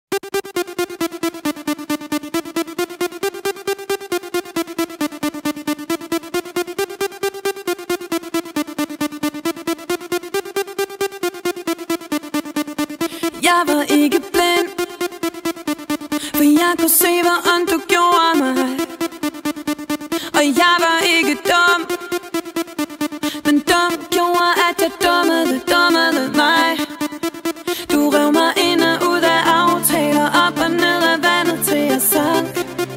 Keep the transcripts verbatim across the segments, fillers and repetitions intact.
Jeg var ikke blind, for jeg kunne se, hvor ondt du gjorde mig. Og jeg var ikke dum, men dum gjorde, at jeg dummede, dummede mig. Du rev mig ind og ud af aftaler, op og ned af vandet til jeg sank.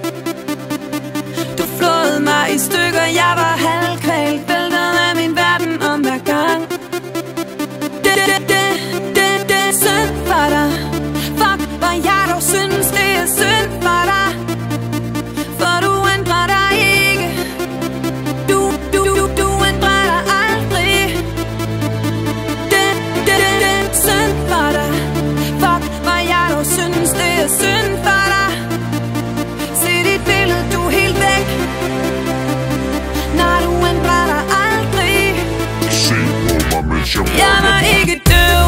Du flåede mig i stykker, jeg var halvkvalt, væltet af min verden om hver gang. Det, det, det, det, det er synd for dig. Fuck, hvor jeg dog synes, det er synd for dig. For du ændrer dig ikke. Du, du, du, du ændrer dig aldrig. Det, det, det, det er synd for dig. Fuck, hvor jeg dog synes, det er synd for dig. Se dit billede, du er helt væk. Nej, du ændrer dig aldrig. Se på mig, mens jeg Jeg var ikke død.